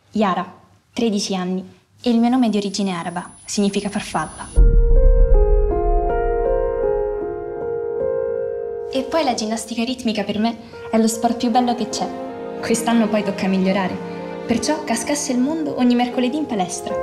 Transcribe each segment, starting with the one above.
Yara, 13 anni, e il mio nome è di origine araba, significa farfalla. E poi la ginnastica ritmica per me è lo sport più bello che c'è. Quest'anno poi tocca migliorare, perciò cascasse il mondo ogni mercoledì in palestra.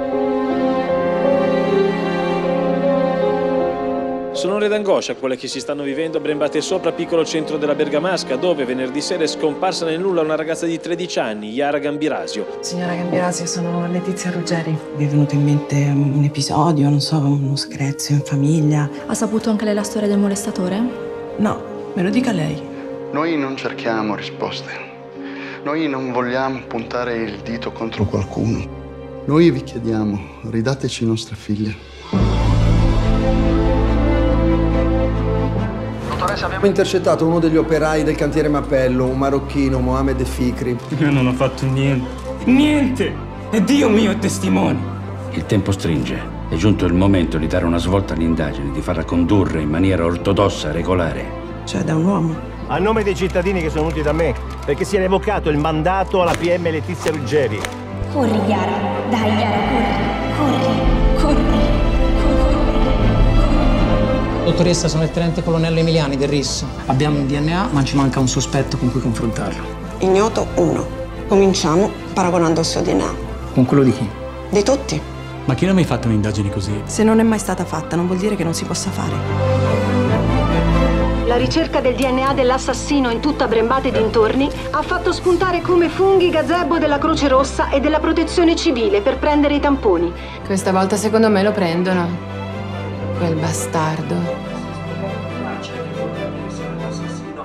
Sono ore d'angoscia quelle che si stanno vivendo a Brembate di Sopra, piccolo centro della Bergamasca, dove venerdì sera è scomparsa nel nulla una ragazza di 13 anni, Yara Gambirasio. Signora Gambirasio, sono Letizia Ruggeri. Mi è venuto in mente un episodio, non so, uno screzio in famiglia. Ha saputo anche lei la storia del molestatore? No, me lo dica lei. Noi non cerchiamo risposte. Noi non vogliamo puntare il dito contro qualcuno. Noi vi chiediamo, ridateci le nostre figlie. Abbiamo intercettato uno degli operai del cantiere Mappello, un marocchino, 𝗚𝗲𝗏𝗍𝗏𝗀𝗏. Io non ho fatto niente. Niente! E Dio mio è testimone. Il tempo stringe. È giunto il momento di dare una svolta all'indagine, di farla condurre in maniera ortodossa, regolare. Cioè, da un uomo. A nome dei cittadini che sono venuti da me, perché si è revocato il mandato alla PM Letizia Ruggeri. Corri, Yara. Dai, Yara, corri. Corri. Dottoressa, sono il tenente colonnello Emiliani del RIS. Abbiamo un DNA, ma ci manca un sospetto con cui confrontarlo. Ignoto 1. Cominciamo paragonando il suo DNA. Con quello di chi? Di tutti. Ma chi non ha mai fatto un'indagine così? Se non è mai stata fatta, non vuol dire che non si possa fare. La ricerca del DNA dell'assassino in tutta Brembate e dintorni ha fatto spuntare come funghi gazebo della Croce Rossa e della Protezione Civile per prendere i tamponi. Questa volta secondo me lo prendono. Quel bastardo.